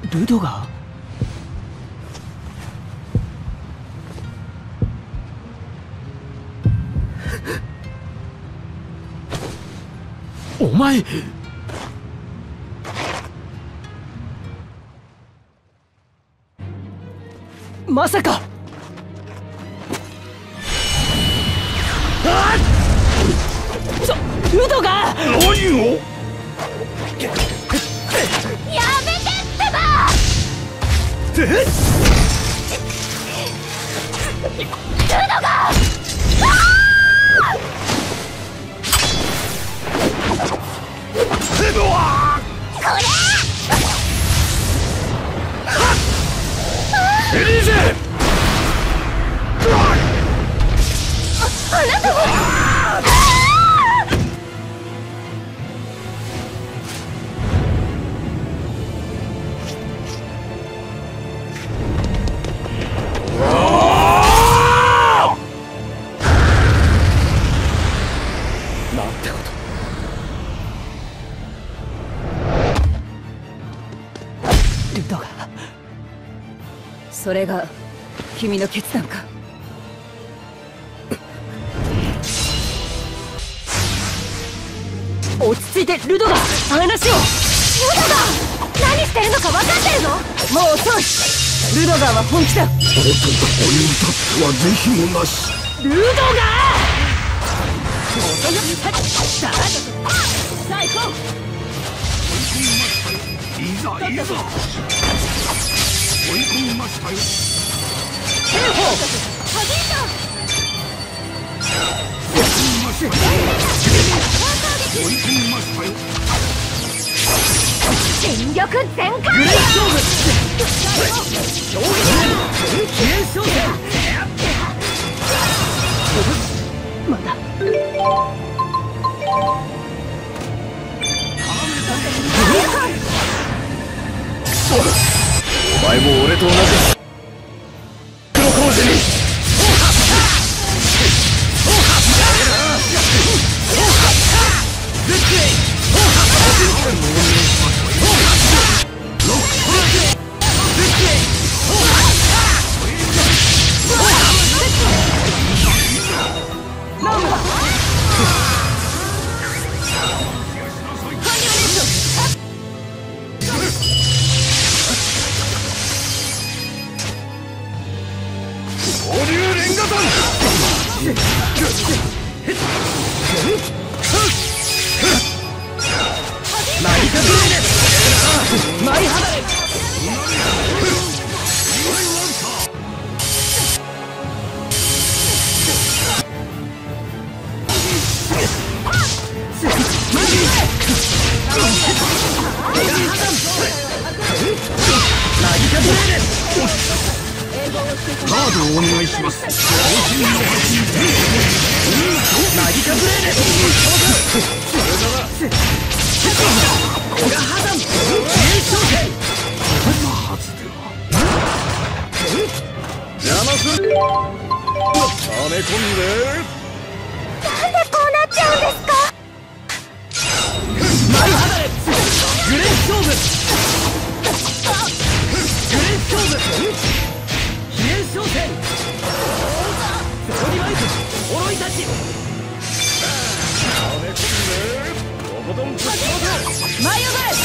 ルドがお前まさかルドが何をやめてってばルドがこれエリーゼあなたはなんてこと。 ルドがそれが君の決断か。落ち着いてルドが話を。ルドが何してるのか分かってるの？ もう遅い。ルドガーは本気だ。 あなたに至っては是非もなし。 ルドガーいざいざ追い込みましたよ。 テンホおじいちゃん追い込みましたよ。追い込みましたよ。 全力全開。 グレー勝負消撃記念勝戦。まだお前も俺と同じ黒工事に。カードをお願いします。 なんでこうなっちゃうんですか？ グレー勝負記念勝戦。ゾロリワイズ呪いたち舞い上がれ。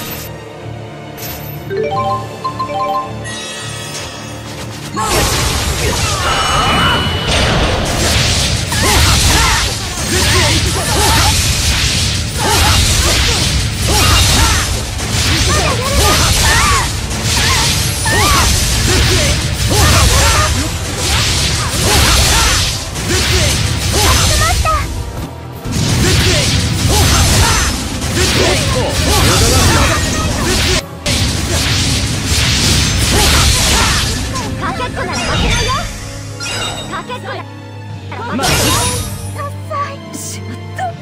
かけっこなら負けないよ。かけっこなら負けない。しまった。か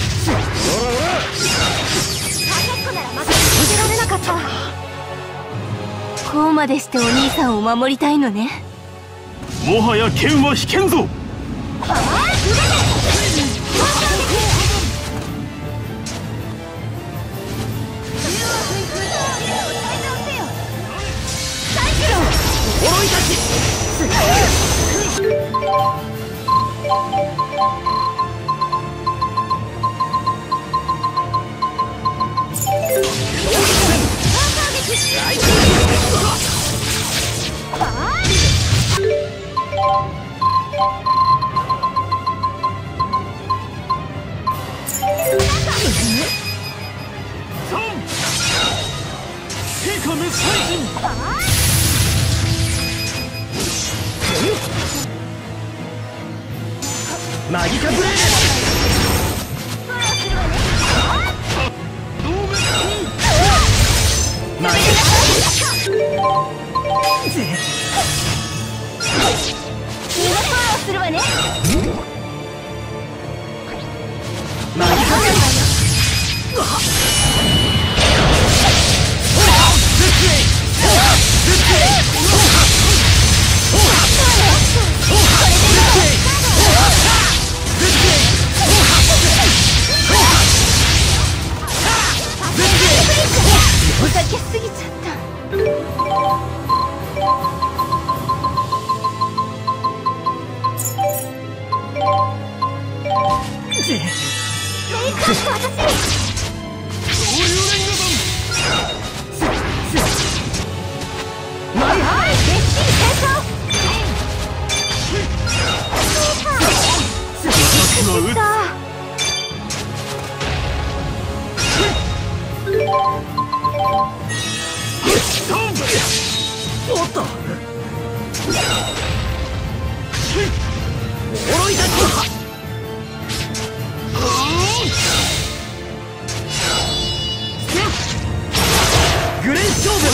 けっこなら負けられなかった。こうまでしてお兄さんを守りたいのね。 もはや剣は引けんぞ。 マギカブレード。マギするわね。 マギカブレード。 お酒すぎちゃった。 おっと呪いだグレン勝負。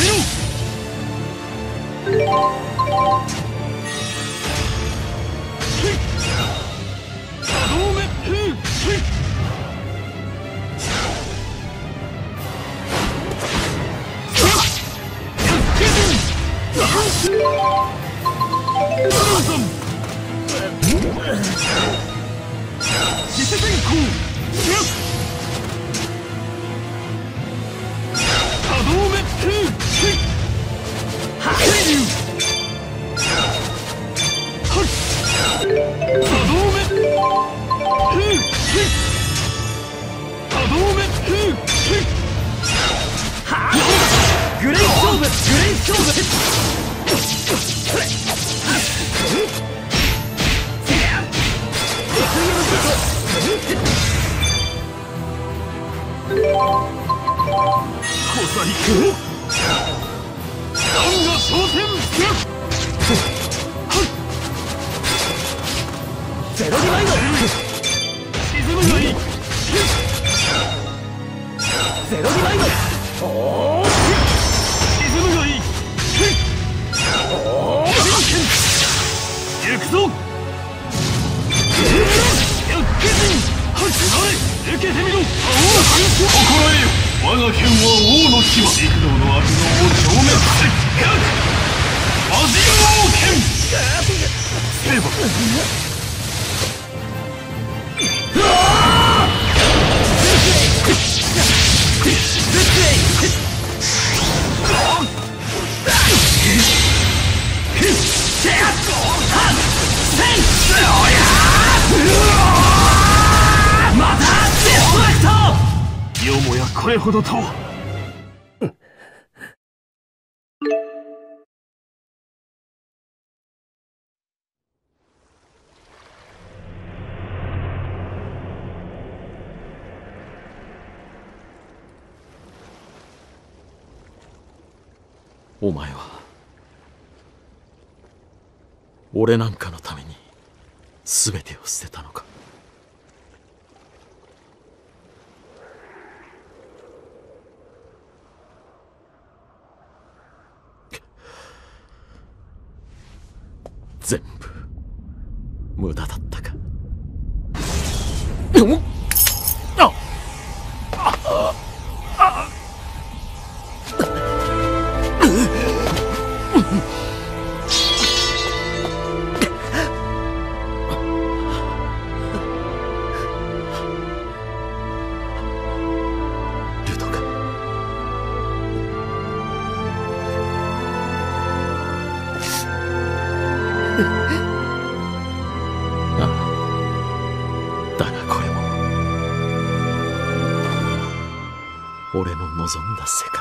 グレン勝負。ゼロリマインド。ゼロリマインド。おお。行くぞ。受けてみろ。心得よ。我が剣は王の牙。幾度の悪能を消滅せ。アジア王剣。成敗。またデストラクト。よもやこれほどとは。 お前は俺なんかのために全てを捨てたのか。全部無駄だったか。だがこれも俺の望んだ世界。